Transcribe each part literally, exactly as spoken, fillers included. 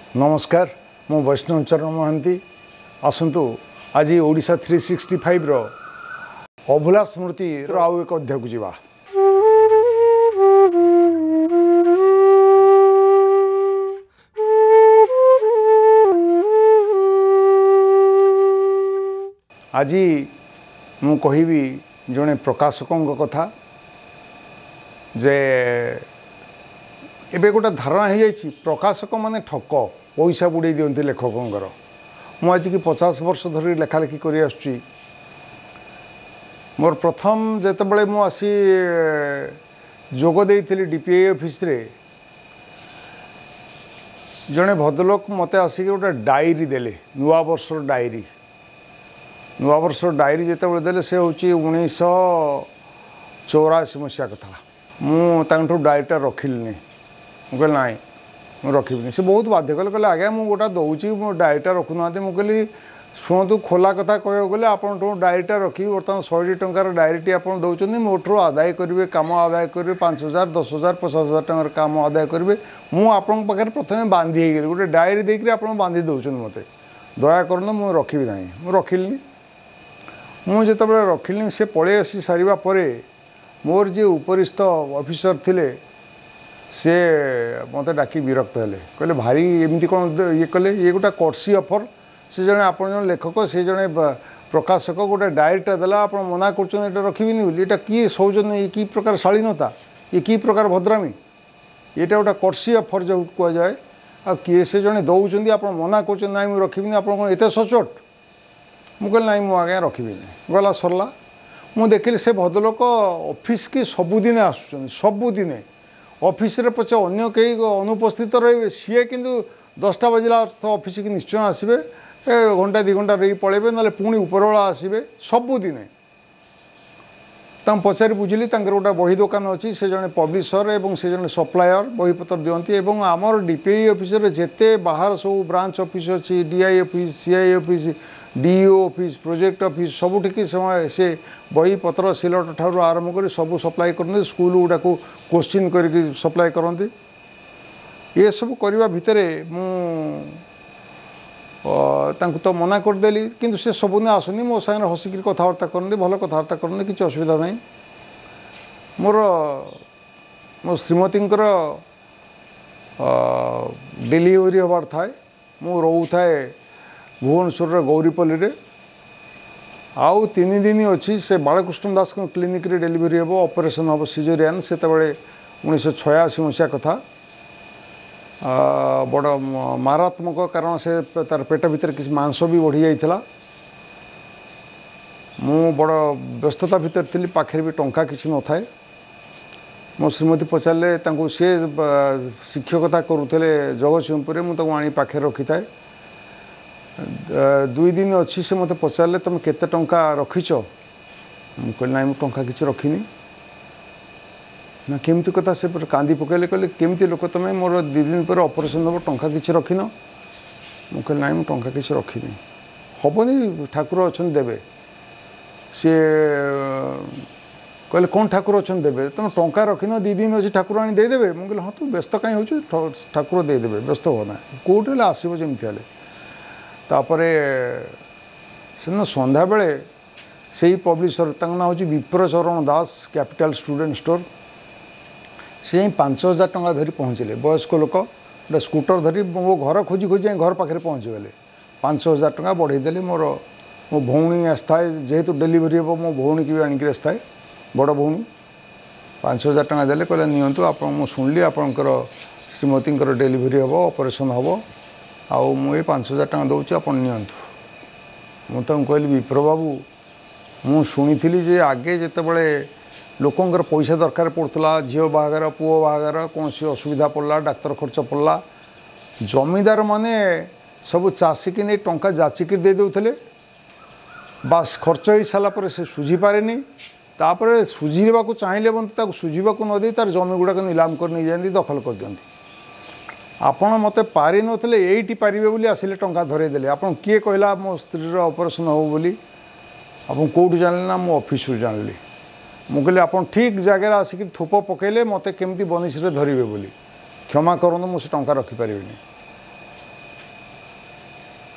नमस्कार मु वैष्णव चरण महांती आसतु आज ओडिशा थ्री सिक्सटी फाइव रो अभुला स्मृति आउ एक अध्याय को जीवा। आज मु कहिबी जड़े प्रकाशकों कथा जे एबे गोटे धारणा हो जाए प्रकाशक माने ठक पैसा बुड़े दिखती लेखकों मु आज की पचास वर्ष धरी लेखालेखी कर आसुची। मोर प्रथम जेतबले मु आसी जोग देइथिली डीपीआई ऑफिस रे जड़े भद्रलोक मते आसिक गोटे डायरी देले नुआ वर्ष डायरी नुआ वर्ष डायरी जेतबले देले से होची उन्नीस चौरासी मसीहा कथा मु डायरीटा रखिलनी मुझे ना मुझे रखी से बहुत बाध्य कले कहले आज्ञा मुझे गोटा दौची मो डायरीटा रखुना मुझे शुणु खोला कथा कह गले आप डायरीटा रखी बर्तमान शहे टकर डायरीटी आप दौरान मोठू आदाय करेंगे कम आदाय करेंगे पाँच हजार दस हजार पचास हजार टकर कम आदाय करेंगे मुझे प्रथम बांधी गली गोटे डायरी देकर आप बांधी दौरान मत दया करना मुझे रखी ना मुझे रखिली मुझे रखिली से पलि आसी सारापर मोर जी उपरिस्थ ऑफिसर थिले से मत डाकी विरक्त हेले कहले भारी एमती कौन ये कले ये गोटे कर्सी ऑफर से जड़े आप लेखक से जड़े प्रकाशक गोटे डायरीटा देला आप मना कर रखिबिनी बोली ये किए सौजन्य ये कि प्रकार शालीनता ये कि प्रकार भद्रामी यहाँ गोटे कर्सी ऑफर जो कह जाए आ किए से जड़े दौरान आप मना कर ना मुझे रखिबिनी आप एत सचोट मुझे ना मुझे रखिबिनी गला सरला मु देखिली से भद्रलोक ऑफिस की सबुदिने आसुचन सबुदिने ऑफिस रे पचे अन्य कई अनुपस्थित रहे सी किंतु दसटा बजला तो ऑफिस की निश्चय आसबे घंटा दि घंटा रही पलैबे ना पुणी उपरबेला आसबे सबुदिने तम पचारि बुझिली गोटे बही दुकान अच्छी से जड़े पब्लिशर एवं से जड़े सप्लायर बहीपत्र दिखती एवं आमर डीपीआई ऑफिस जेते बाहर सब ब्रांच ऑफिस अच्छी DI office CI office DO office project office सबुठी समय से बही पत्र सिलट ठार आरंभ कर सब सप्लाई करते स्कूल गुड़ा को क्वेश्चन करके सप्लाई करते ये सब करने भितर मु तो मना करदेली किंतु से सब ने आसनी मो सागर हसिक कथबार्ता करते भल कथबार्ता करते किसी असुविधा नहीं मोर मो श्रीमती डेलीवरी हबार थाए मु रो थाए भुवनेश्वर गौरीपल्ली आउ तीन दिन अच्छी से बालकृष्ण दास क्लिनिक रे डेलीवरी हम ऑपरेशन हम सिजेरियन से उन्नीस छयासी मसीहा कथा बड़ मारात्मक कारण से तार पेट भीतर किसी मांस भी बढ़ी जाइथिला मु बड़ व्यस्तता भीतर थी पाखे भी टंका किसी न थाए मो श्रीमती पचारे सी शिक्षकता करुले जगतसिंहपुर मुझे आनी पाखे रखी थाए दुई दिन अच्छी से मत पचारे तुम केते टंका रखीच मुझे ना टंका किसी रखिनी ना केमती कथा से कांदी पकड़े कहले केमती लोक तुम मोर दी दिन पर ऑपरेशन हम टंका किसी रखिन मुझे ना टंका किसी रखिनी हेनी ठाकुर अच्छा देवे सी कहले कौन ठाकुर अच्छा देवे तुम टंका रखिन दी दिन अच्छी ठाकुर आनी देदेवे मुझे हाँ तू व्यस्त कहीं हो ठाकुर देदेवे व्यस्त हो ना कौटे आसो जमी हेल्ले तापर से सन्ध्या बेले से ही पब्लिशर ना हूँ Biprocharan Das capital student store से पाँच हजार टंका धरी पहुँचले वयस्क लोक गोटे स्कूटर धरी मो घर खोजी खोजी घर पाखे पहुँचीगले पाँच हजार टंका बढ़ईदेली मोर मो भौणी आसए जेहेतु डेलीवरी हम मो भौणी की आणिक आसए बड़ भौणी पाँच हजार टंका देले कहले नियंतु आप शुणिली आपंकर श्रीमती डेलीवरी हम ऑपरेशन हम आउ मुझे पाँच हजार टका दूँ आप मुझे कहली विप्र बाबू मु शुणी जे आगे जिते बड़े लोकंर पैसा दरकार पड़ता झील बाहागर पुओ बाहागर कौन असुविधा पड़ा डाक्तर खर्च पड़ा जमीदार माने सब चाषी की नहीं टंका जाचिक दे देउथले बास खर्च हो सारापर से सुझी पारे तापर सुझीवा को चाहिए बंद सुझीवा को नदी तार जमी गुड़ाक निलाम कर नहीं जाती दखल कर दिखती आपण मत पारि नथिले एइटी पारिबे बोली आसिले टंका धरेदेले आपण किए कहला मो स्त्री ऑपरेशन हो बोली आपण कोठु जानले ना मो ऑफिस रु जानली मु कहले आपण ठीक जगह आसिक थोप पकेले मते केमती बनिस रे धरिबे बोली क्षमा करन मु से टंका रखी परिबिनी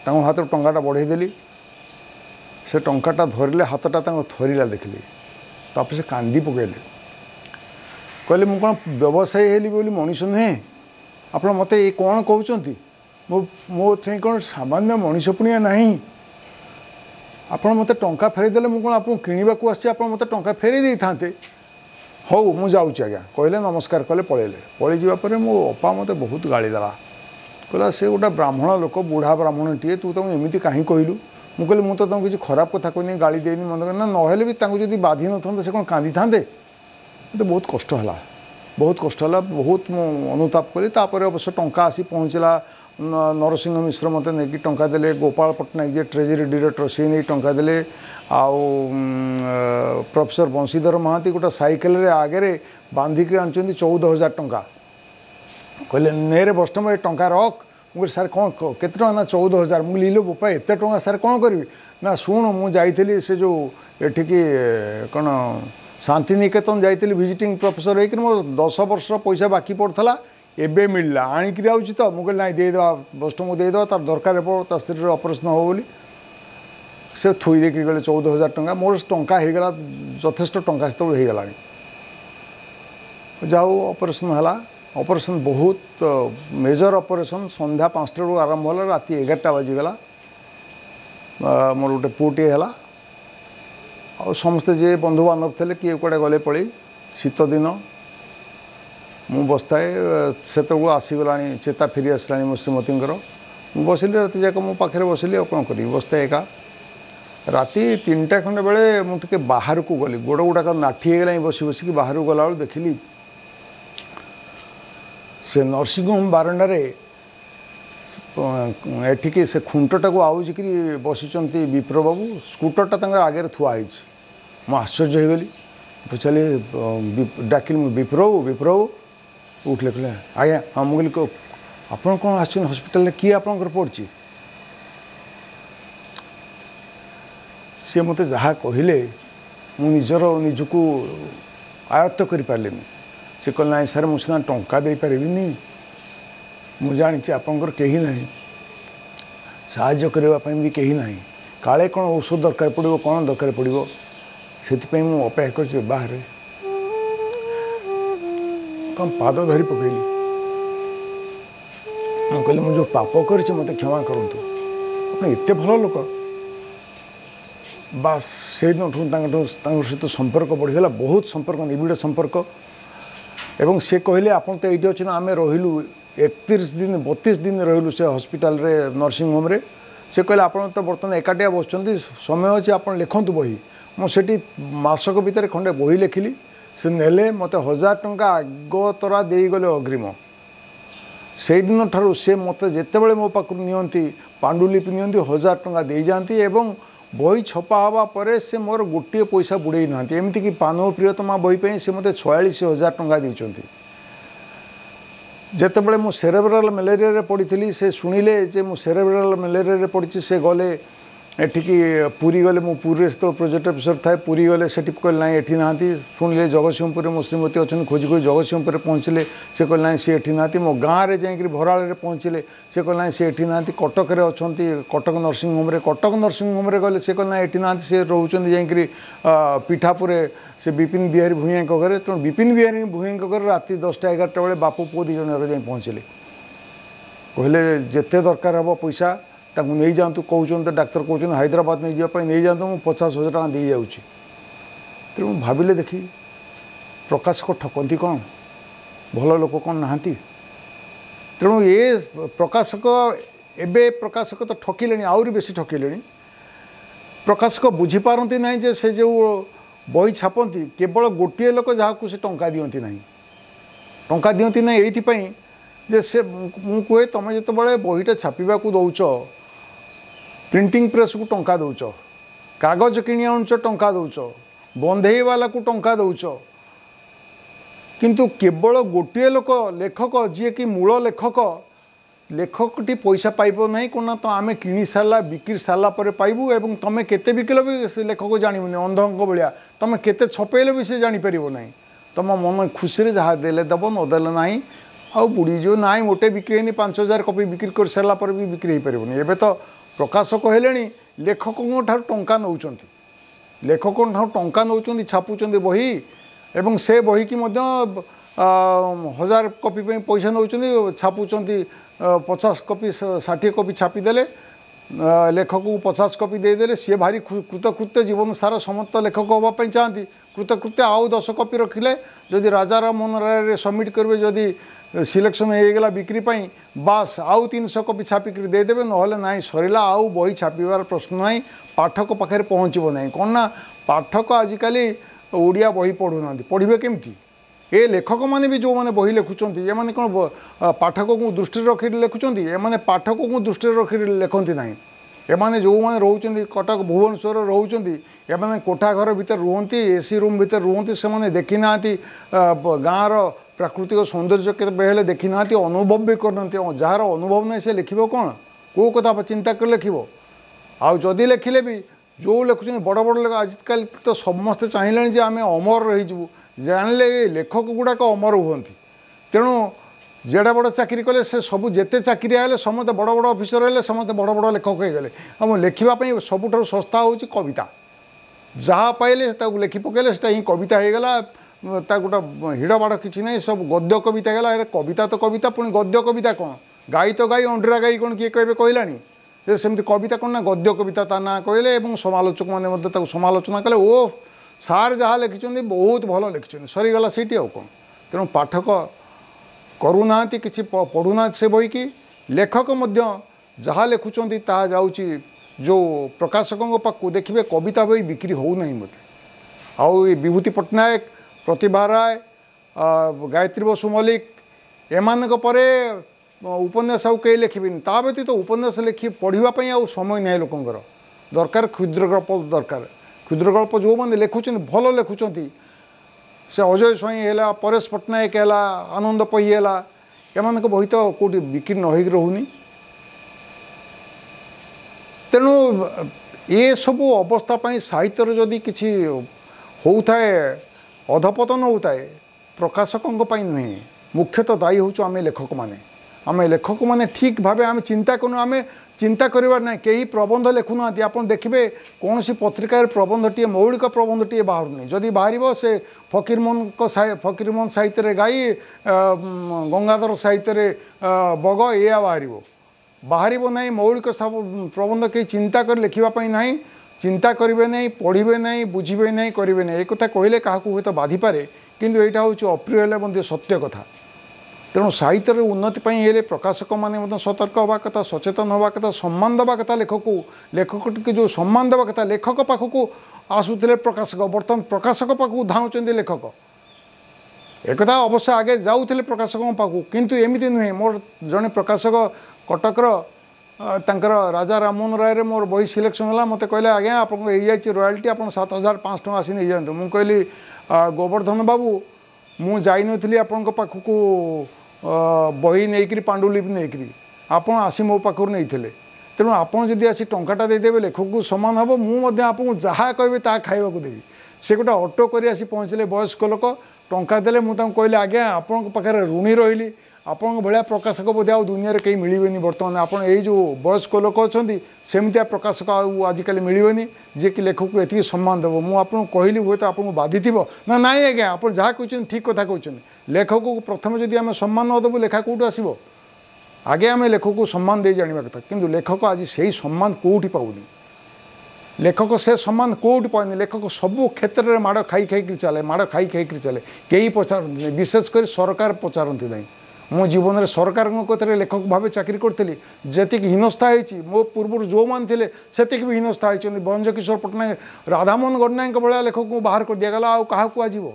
तांको हाथ टंकाटा बढ़ेदेली से टंकाटा धरले हाथटा थरला देखिली तापर से कांदी पकड़े कहले मु कौन व्यवसायी हेली बोली मनीष नुहे आप मत ये कौन कहते मो मो कौन सामान्य मनीष पुणिया ना आप मत टंका फेरीदेले मुझे आपको किणवाक आसी मत टंका फेरी दे था हौ मु जाऊँगी आज्ञा कहले नमस्कार कले पलैले पलि जावापर मो अपा मत बहुत गाड़ी देला कहला से गोटे ब्राह्मण लोक बुढ़ा ब्राह्मण टीए तू तुम एमती कहीं कहलु मुझे कहली मुझे तो किसी खराब कथा कहनी गाड़ी देनी मन ना नहेले भी जब बाधि न था से कौन कांदी था मत बहुत कष्ट है बहुत कष्ट है बहुत मु अनुताप कली तापर अवश्य टंका आसी पहुँचला नरसिंह मिश्र मत नहीं टंका देले गोपाल पट्टनायक जे ट्रेजरी डायरेक्टर सी नहीं टंका देले आउ प्रोफेसर बंशीधर महांती गोटे साइकेल रे आगे बांधिक आनी चौदह हजार टंका कहले नेरे बस्टम ये टंका रख मुझे सार कौन केते ना चौदह हजार मुझे लीलो बोपा एत टंका सार कौन करी ना शुण मुझे से जो एठिकी कौन शांतिनिकेतन जाइली विजिटिंग प्रोफेसर होकर मोर दस वर्ष पैसा बाकी पड़ता एबे मिलला आणिक आउची तो मुझे ना देदेवा बस्ट मुझे देदेवा तार दरकार ता स्त्री ऑपरेशन हो बोली से थोई देख गले चौदह हजार टंका मोर टंका हो गला यथेष्ट टंका से हो गला जाऊ ऑपरेशन है ऑपरेशन बहुत मेजर ऑपरेशन संध्या पाँचटा रू आरंभ है राति एगारटा बाजिगला मोर गोटे पुटे है आ समस्ते जे बंधु बांधव थे किए कड़े गले पड़ी शीत दिन मु बसताए से आसीगला चेता फेरी आसला मो श्रीमती मु बसिली राति जाक मो पाखे बसिली कौन करी बसताए एका राति तीन टा खंडे बेले मुझे बाहर को गली गोड़ गुड़ाक नाठी होगा बस बसिक बाहर गला देखिली से नर्सिंग होम बारंडार एठिकी से खुंटटा को आउज कि बसी विप्र बाबू स्कूटरटा आगे थुआई मु आश्चर्य हो गली पचारे डाकिल विप्र बाबू विप्र बाबू उठले कहले आज्ञा हाँ मुझे कहली आप कौन आस हस्पिटाल किए आपंकर पड़ी सी मत जहाँ कहले मुझर निजको आयत्त कर पारे से कहले ना सर मुझे सीना टंका दे पारि मु जानी आपंकर कहीं ना साहाय्य करने भी कहीं ना काले कौन औषध दरकार पड़ो कौन दरकार पड़ो से अपेक्षा कर बाहर कौन पाद धरी पकईली मुझे कहली मुझे जो पाप कर मत क्षमा करूँ आप एत भल लोक बास से दिन सहित संपर्क बढ़ीगला बहुत संपर्क निबिड़ संपर्क एवं से कहले आप तो ये अच्छे आम रहीलु एकतीस दिन बतीस दिन रहीलु से हॉस्पिटल रे नर्सिंग होम रे से कहले आप तो बर्तमान एकाटिया बस समय अच्छे आप लिखतु बही मुझे मसक भितर खंडे बही लिखिली से नेले मत हजार टंका आगतरा देगले अग्रिम से दिन ठारू से मत जितेबाला मो पाक नियंती पांडुलिपि नियंती हजार टंका दे जाती एवं बही छपा हवा पर से मोर गोटे पैसा बुड़े ना एमती कि पानो प्रियतमा बही पे से मत छयालीस हजार टंका देते जितेबाला मु सेरेब्राल मलेरिया पड़ी से शुणिले जे मु सेरेब्राल मलेरिया पड़ी से गले एठिकी पुरी गले मु पुरी तो प्रोजेक्ट अफिसर थाए पुरी गले से कहले ना एठी ना शुणिले जगतसिंहपुर मो श्रीमती अच्छे खोजी खोजी जगतसिंहपुर पहुँचले से कहले ना सी एठी ना मो गाँव में जाकि भराड़े पहुँचले से कहले ना सी एठी ना कटक अच्छा कटक नर्सिंग होम रे कटक नर्सिंग होम रे गले से कहले ना एठी ना सी रोचन जाकि पिठापुर से विपिन बिहारी भूइया घरे तेणु विपिन बिहारी भूइया घरे राति दसटा एगारटा बेले बापू पुओ दी जन जा पहुँचले कहले जिते दरकार हम पैसा नहीं जातु कहते डाक्तर कहते हैदराबाद नहीं जावाई नहीं जातु मुझे पचास हजार टाँग दे जाऊँगी तेणु भाविले देखी प्रकाशक ठकती कौन भल लोक कौन नहांती तेणु ये प्रकाशक एबे प्रकाशक तो ठकिले आहरी बेसी ठकिले प्रकाशक बुझीपारती ना जे से जो बही छापती केवल गोटे लोक जहाँ से टंका दिंती ना टंका दिंती ना ये जे से मु कहे तुम जो बहीटा छापा दौच प्रिंटिंग प्रेस को टंका दौच कागज किणी आणुच टंका दौच बंधे वाला को टंका दौच किंतु केवल गोटे लोक लेखक जी कि मूल लेखक लेखकटी पैसा पाइब ना कौन तो आम कि सारा बिक्री सारा पर पाइबू एवं तुम केते बिकिल भी से लेखक जानबूनी अंधक भाया तुम केते छपेल भी से जापर ना तुम मन खुशी जहाँ देले दब नदेले ना आ बुड़ी जो ना मोटे बिक्री पांच हजार कपी बिक्री कर सारा पर भी बिक्री हो पारबनी एबे तो प्रकाशक हेलेनी लेखकों ठार टंका नौ लेखकों ठार टंका नौ छापुंट बही एवं से बही की मध्य हजार कॉपी पे पैसा नौ छापुंट पचास कॉपी षाठी कॉपी छापीदेले लेखक को पचास कॉपी देदेले सी भारी कृतकृत्य जीवन सारा समस्त लेखक हाँपाई चाहती कृतकृत्य आउ दस कॉपी रखिले जदि राजा राम मोहन राय सबमिट करेंगे जदि सिलेक्शन होगला बिक्री बास आउ तीन सौ कॉपी छापिक देदेवे ना ना सरला आउ बही छापार प्रश्न ना पाठक पाखे पहुँचब ना कौन ना पाठक आजिकल ओडिया बही पढ़ुना पढ़े केमती ए लेखक मैंने भी जो मैंने बही लिखुंट ये मैंने कौन पाठक को दृष्टि रखी लिखुंट ये पाठक को दृष्टि रखी लिखती ना एमाने जो मैंने रोचे कटक भुवनेश्वर रोचे एमाने कोठा घर भितर रुहति एसी रूम भितर रुहति से देखी ना गाँव प्राकृतिक सौंदर्य के देखी ना अनुभव भी करना जार अनुभव नहीं से लिख कौन कौ कथा चिंता कर लिख आदि लिखिले भी जो लिखुं बड़ बड़ लोक आजिकल तो समस्ते चाहिए आम अमर रहीजु जानले लेखक गुड़ाक अमर हमें तेणु जेड़ा बड़ चाकरी कले से सब जेते चाकरी आए समस्त बड़ बड़ अफिसर है समस्त बड़ बड़ लेखक हो गले आम लिखापी सबुठ सस्ता हूँ कविता जहाँ पाइले लिखि पकड़े से ही कविता हो गला गोटे हिड़ बाड़ कि ना सब गद्य कविता है कविता तो कविता पुणी गद्य कविता कौन गाई तो गाई अंडरा गाई कौन किए कहे कहलानी सेमती कविता कौन ना गद्य कविता ता ना कहले समालोचक मैंने समालोचना कले ओ सार जहाँ लिखिं बहुत भल लिखिं सरीगला सीटी आउ कौन तेणु पाठक करूना कि पढ़ुना से बही कि लेखक जहाँ लिखुंट ता जाऊँगी जो प्रकाशकों पाखु देखिए कविता बही बिक्री होना मत आउ विभूति पट्टनायक प्रतिभा राय गायत्री बसु मल्लिक एमान परे उपन्यास आउ कई लिखिबिन ता व्यतीत तो उपन्यास लिखि पढ़ापी आउ समय ना लोकंर दरकार क्षुद्र गल्प दरकार क्षुद्र गल्प जो मैंने लिखुं भल लिखुं से अजय स्वाई है परेश पट्टनायक है आनंद पही है एम बही तो कौटी बिक्री न हो रोनी तेणु ये सब अवस्था साहित्य जदि किसी होता है अधपतन होता है प्रकाशकों नुहे मुख्यतः दायी हूँ आम लेखक मैंने आम लेखक मैंने ठीक भाव आम चिंता करूँ आम चिंता करार ना कई प्रबंध लिखुना आप देखिए कौन सी पत्रिकार प्रबंध टी मौलिक प्रबंध टी बाहर नहीं जदि बाहर से फकीरमोहन को फकीरमोहन साहित्य गाई गंगाधर साहित्य बग या बाहर बाहर ना मौलिक प्रबंध कई चिंता कर लिखापी ना चिंता करेंगे नहीं पढ़े नहीं बुझे नहीं करेंगे नहीं एक कथा कहले क्या हूँ तो बाधि पारे किंतु यहाँ हूँ अप्रिय सत्य कथा तेणु साहित्य उन्नति हेले प्रकाशक मैंने सतर्क हवा कथा सचेतन हवा कथा सम्मान देवा कथा लेखक लेखक टी जो सम्मान देवा कथा लेखक पाखक आसुले प्रकाशक बर्तमान प्रकाशक पाखक धाउं लेखक एक अवश्य आगे जाऊे प्रकाशकों पाखक किंतु एमती नुहे मोर जड़े प्रकाशक कटकर तांकर राजा राममोहन राय मोर बही सिलेक्शन है मत कहले आज्ञा आप रॉयल्टी आप सात हजार पाँच टका आसी नहीं जातु मुझे कहली गोवर्धन बाबू मु जाइनी आपण पाखक बही नहीं पांडुलिपि नहीं आपड़ आसी मो पाखर नहीं तेणु आपड़ जदि आसी टंकाटा देदेवे लेखक को सम्मान हम मुझे आपको जहाँ कहे ता खावा देवी से गोटे ऑटो कर आसी पहुँचले वयस्क लोक टंका देले मुझे कहले आज्ञा आपण पाखे ऋणी रही आपण भाया प्रकाशक बोधे आ दुनिया कहीं मिलबे बर्तमान आप जो वयस्क लोक अच्छा सेमती प्रकाशक आजिकल मिलबे जी कि लेखक को ये सम्मान देव मुझे कहली हुए तो आपको बाधि थी ना ना आज्ञा आप जहाँ कहते ठीक कथा कहते लेखक को प्रथम जदि आम सम्मान न देवु लेखा कौटू आसो आगे आम लेखक को सम्मान दे जाना कथा किंतु लेखक आज से सम्मान कौटी पाऊनी लेखक से सम्मान कौटी पानी लेखक सबू क्षेत्र में माड़ खाई खाई चले माड़ खाई खाई चले कई पचारती विशेषकर सरकार पचारती ना मो जीवन में सरकार कथार लेखक भाव चाकरी करी जी हीनस्था होती मो पूर्व जो मैंने से भी हीनस्था होती बंज किशोर पट्टनायक राधामोहन गणनायक भाया लेखक को बाहर कर दिगला आउ क्या कह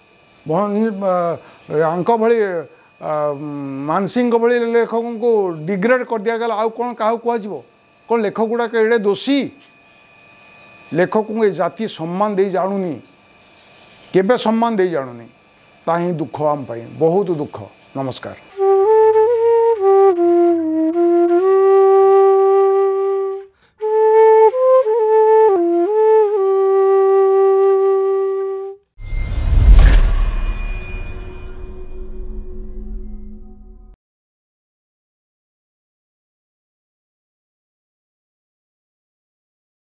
आंक भली मानसी भली लेखक को डिग्रेड कर दिगला आउ कौन क्या कह कौन लेखक गुड़ाक एड़े दोषी लेखक को ये जाति सम्मान दे जानुनी केबे सम्मान दे जानुनी ता ही दुख आम बहुत दुख नमस्कार।